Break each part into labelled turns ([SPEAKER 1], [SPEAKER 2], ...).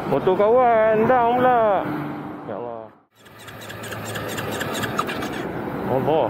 [SPEAKER 1] Motor kawan down pula. Ya Allah. Allah.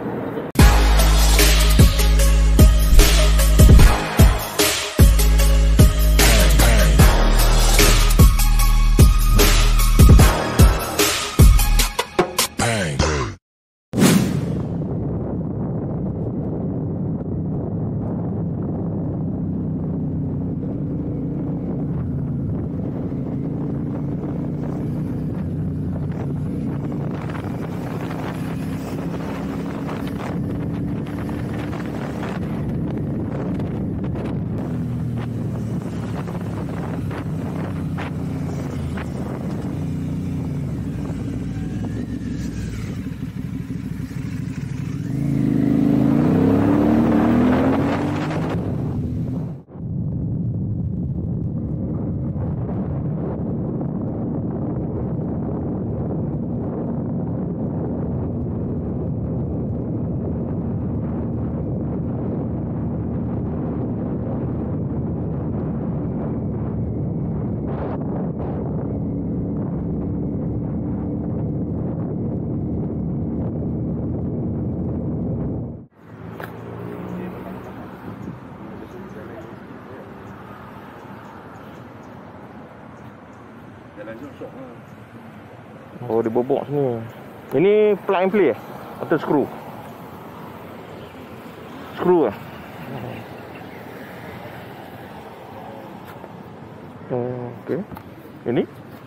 [SPEAKER 1] Oh, dia bobok sini. Ini plug and play atau skru? Skru lah. Okey. Ini?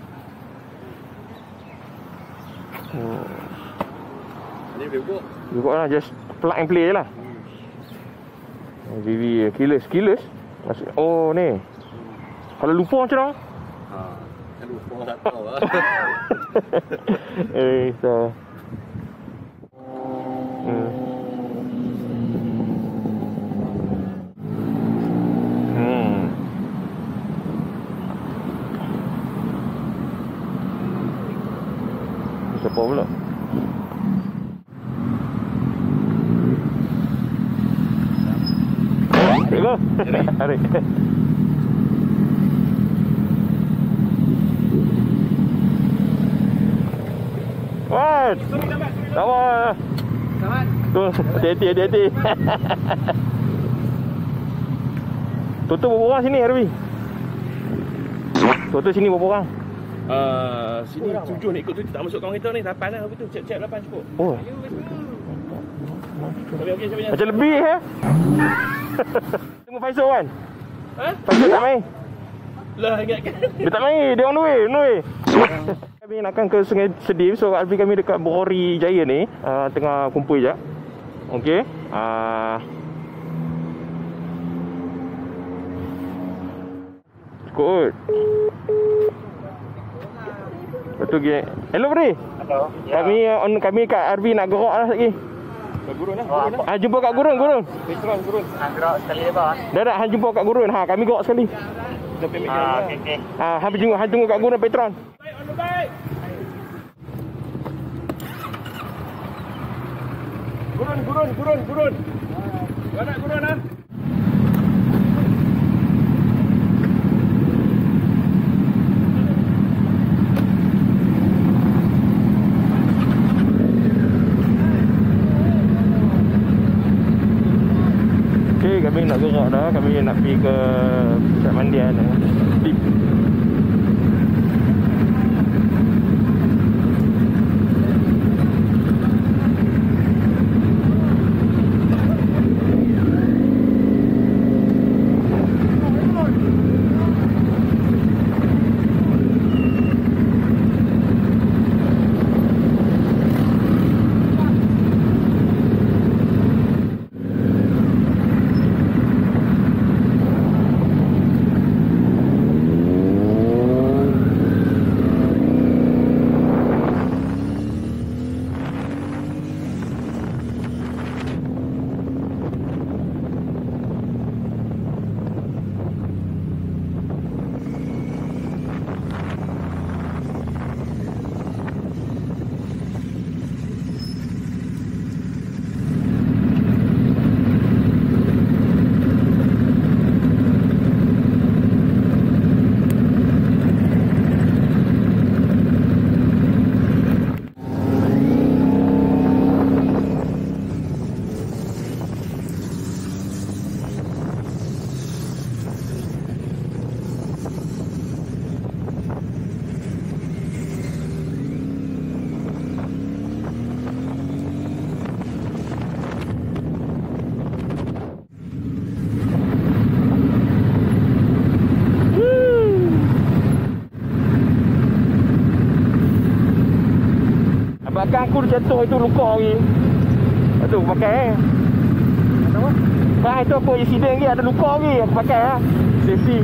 [SPEAKER 2] Ini bobok.
[SPEAKER 1] Bobok lah, just plug and play je lah. VV keyless. Oh ni. Kalau lupa macam mana?
[SPEAKER 2] Kan lupa tak tahu lah.
[SPEAKER 1] So. Siapa pula? Go. Hari. Wan. Sama.
[SPEAKER 2] Kawan.
[SPEAKER 1] Tu, hati-hati. Toto berapa orang sini, Arwi? Toto sini berapa orang?
[SPEAKER 2] Sini 7 nak ikut tu, tak masuk kawan kita ni, 8 lah betul. Cek 8 cukup.
[SPEAKER 1] Oh.
[SPEAKER 2] Okey siapa yang?
[SPEAKER 1] Macam lebih Tunggu Faisal kan?
[SPEAKER 2] Ha?
[SPEAKER 1] Faisal tak main?
[SPEAKER 2] Lah ingatkan.
[SPEAKER 1] Dia tak main, dia on the way. Kami nakkan ke Sungai Sedip. So Alfi kami dekat Borori Jaya ni, tengah kumpul je. Okey. Cukup. Betul ke? Hello Bri.
[SPEAKER 3] Hello. Ya.
[SPEAKER 1] Kami kat RV nak gerak lah lagi.
[SPEAKER 2] Kat Gurun lah.
[SPEAKER 1] Jumpa kat Gurun.
[SPEAKER 2] Petron Gurun.
[SPEAKER 3] Gerak sekali lepas.
[SPEAKER 1] Dah jumpa kat Gurun. Kami gerak sekali.
[SPEAKER 2] Dah payment kan.
[SPEAKER 3] Okey.
[SPEAKER 1] Hang tunggu kat Gurun Petron.
[SPEAKER 2] Baik, on the baik. Gurun. Kau nak Gurun ah?
[SPEAKER 1] Kami nak gerak dah. Kami nak pergi ke pusat mandian Deep. belakang aku jatuh itu luka lagi. Aduh pakai apa? Bah itu apa insiden lagi ada luka lagi aku pakai ah. Safety.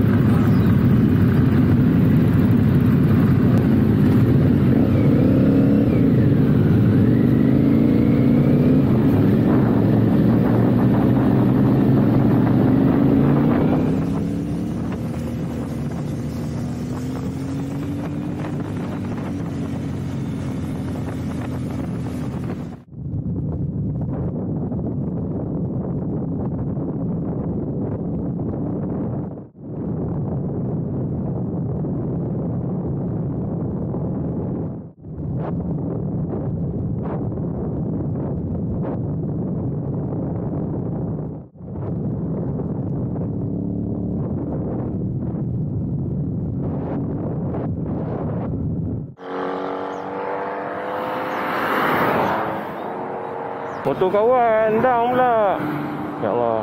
[SPEAKER 1] Motor kawan down pula. Ya Allah.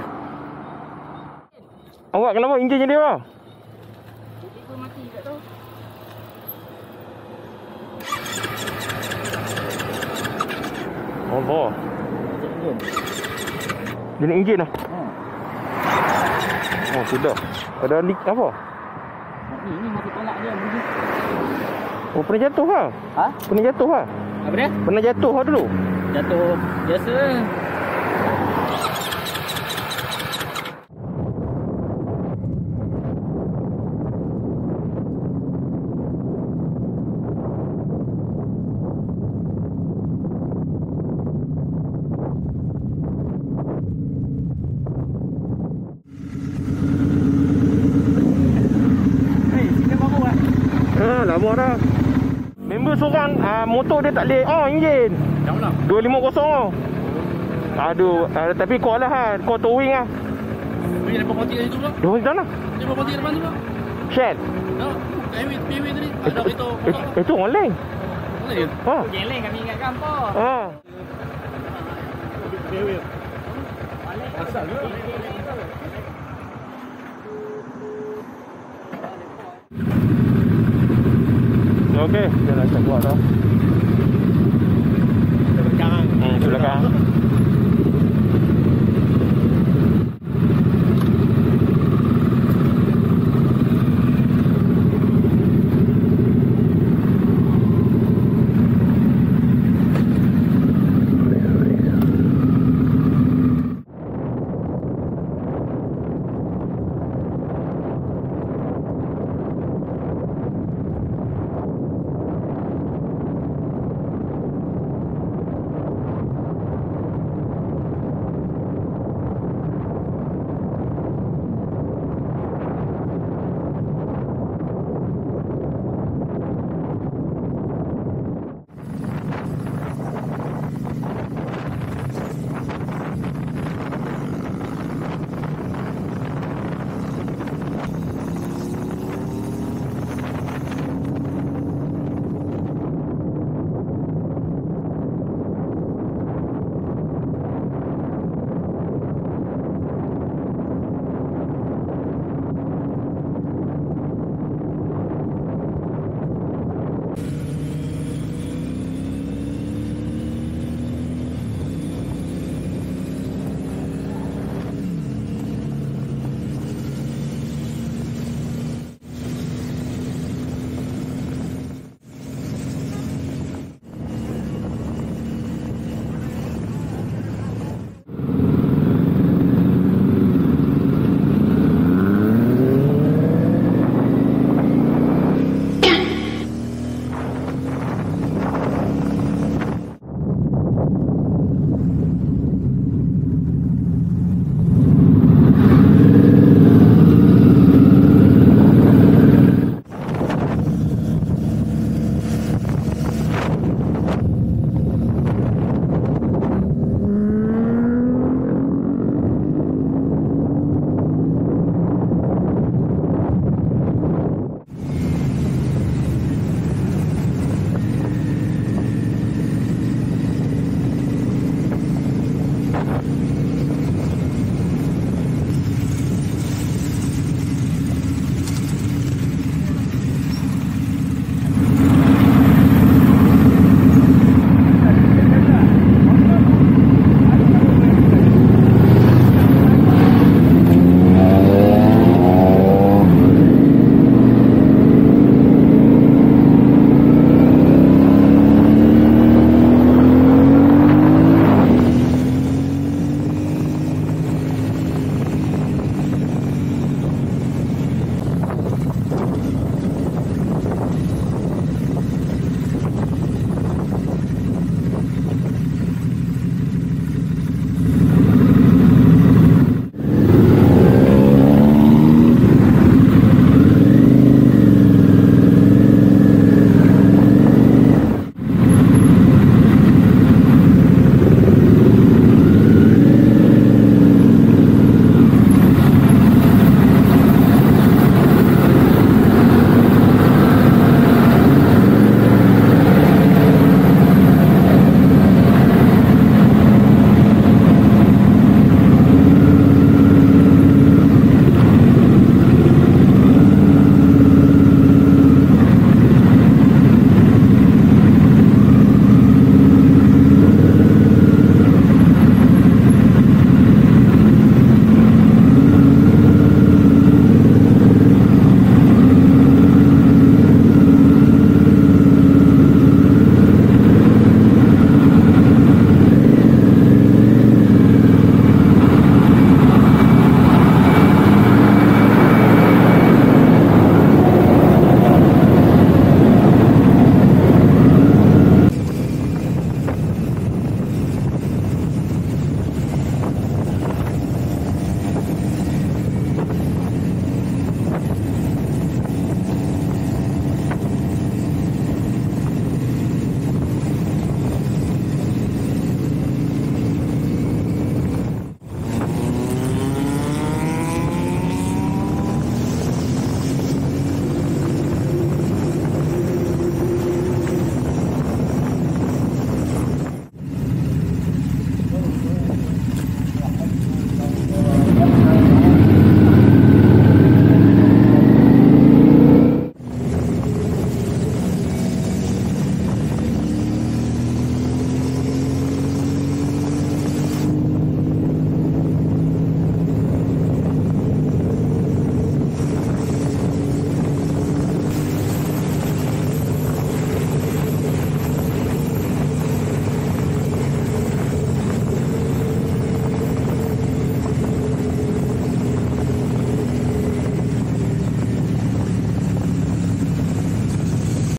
[SPEAKER 1] Awak kenapa enjin dia bang?
[SPEAKER 3] Tiba mati kat tu.
[SPEAKER 1] Allah. Jenis enjin lah. Oh sudah. Ada leak apa?
[SPEAKER 3] Ini mati tolak dia.
[SPEAKER 1] Oh pernah jatuh lah?
[SPEAKER 3] Ha?
[SPEAKER 1] Pernah jatuh lah?
[SPEAKER 3] Apa dia?
[SPEAKER 1] Pernah jatuh lah dulu?
[SPEAKER 3] Jatuh biasa.
[SPEAKER 1] Lama dah. Member seorang motor dia tak boleh enjin.
[SPEAKER 2] Yang mana?
[SPEAKER 1] 250 tu. Aduh, tapi kau lah kan. Kau towing lah.
[SPEAKER 2] Beri lepas mati kat situ pula.
[SPEAKER 1] Dia macam mana?
[SPEAKER 2] Lepas mati depan tu pula.
[SPEAKER 1] Shed.
[SPEAKER 2] Tengok. PW tadi. Ada kereta.
[SPEAKER 1] Itu orang lain.
[SPEAKER 2] Mana dia?
[SPEAKER 1] Ha.
[SPEAKER 3] Geng lain kami ingatkan apa?
[SPEAKER 1] Ha.
[SPEAKER 2] PW. Asal ke?
[SPEAKER 1] Okey, dia nak buat dah.
[SPEAKER 2] Belakang.
[SPEAKER 1] Belakang.